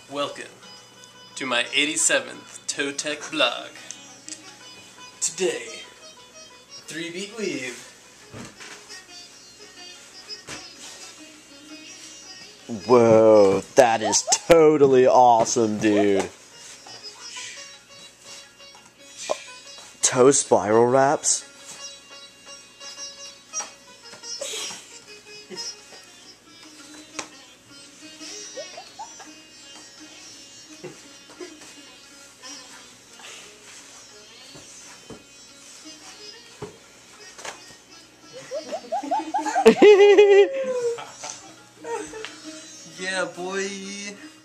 Welcome to my 87th Toe Tech vlog. Today, 3-beat weave. Whoa, that is totally awesome, dude. Toe spiral wraps? Yeah, boy.